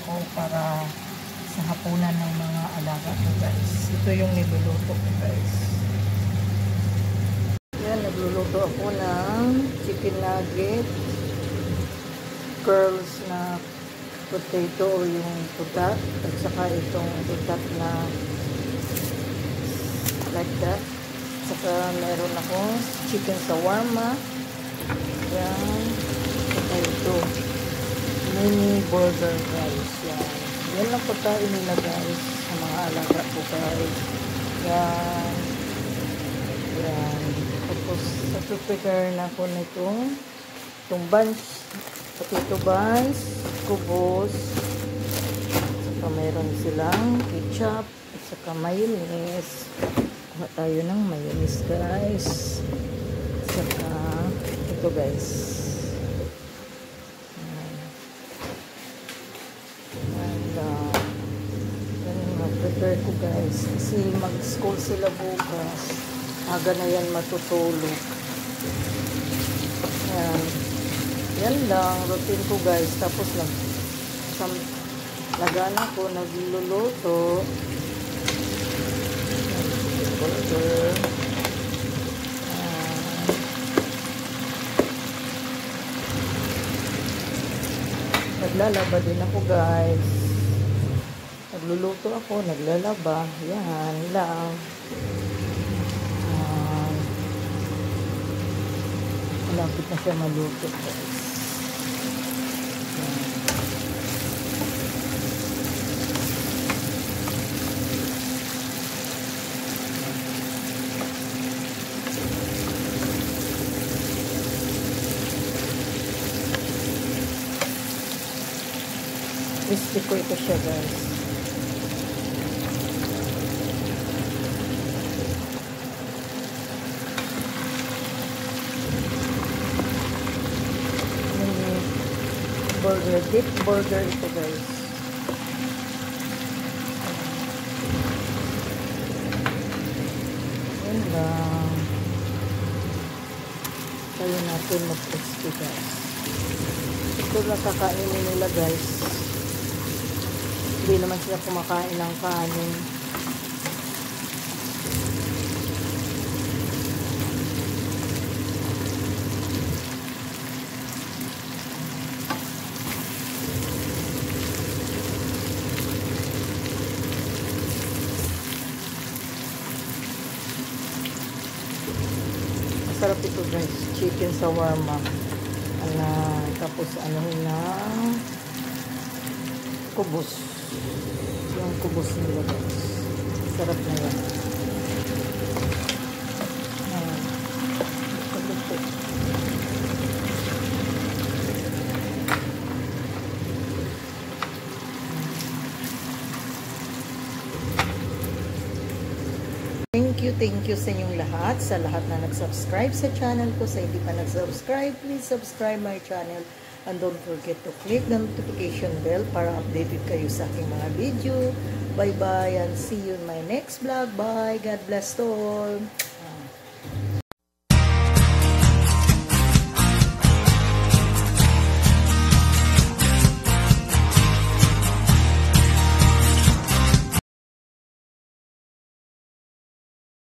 ako para sa hapunan ng mga alaga ko, guys. Ito yung niluluto ko, guys. Yan, nagluluto ako ng chicken nugget, curls na potato o yung tutak, at saka itong tutak na like that. Saka meron akong chicken shawarma. Yan. Saka ito mini burger, guys. Yan. Yan lang pagkain nila, guys, sa mga alaga ko, guys. Yan. Yan. Tapos prepare na ako nitong buns, potato buns, kubos. Saka mayroon silang ketchup at saka mayonnaise. Kuha tayo ng mayonnaise, guys. Saka ito, guys. Prepare ko, guys, kasi mag-school sila bukas. Aga na yan matutulog. Yan lang routine ko, guys. Tapos nagana ko, nagluluto burger. Naglalaba din ako, guys. Nagluluto ako, naglalaba. Yan lang. Malapit na siya maluto, guys. Crispy ko ito siya, guys. Burger, deep burger ito, guys. Yan lang. Kaya natin mag-crispy, guys. Ito lang kakainin nila, guys. Hindi naman sila kumakain ng kanin. Masarap ito, guys. Chicken shawarma. Tapos na kubos. Yung kubos nila, guys. Sarap na yan. Thank you sa inyong lahat, sa lahat na nag-subscribe sa channel ko. Sa hindi pa nag-subscribe, please subscribe my channel. And don't forget to click the notification bell para updated kayo sa aking mga video. Bye-bye and see you in my next vlog. Bye. God bless to all.